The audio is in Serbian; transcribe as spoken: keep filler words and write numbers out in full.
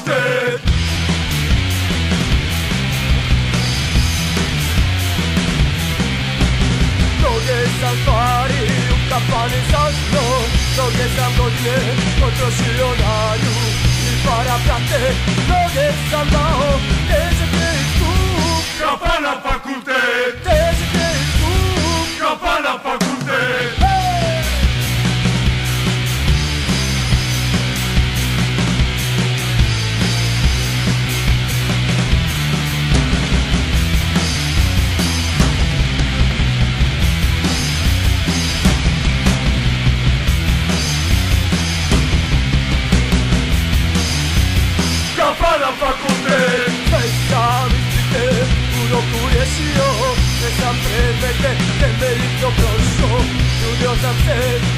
facultet. Mnoge sam stvari u kafani saznao, mnoge sam godine potrošio na nju i para prate, mnoge sam dao, težak je i skup. Kafana fakultet, težak je i skup. Kafana fakultet. Kafana fakultet. Sve sam ispite u roku riješio, sve sam predmete temeljito prošao, trudio sam se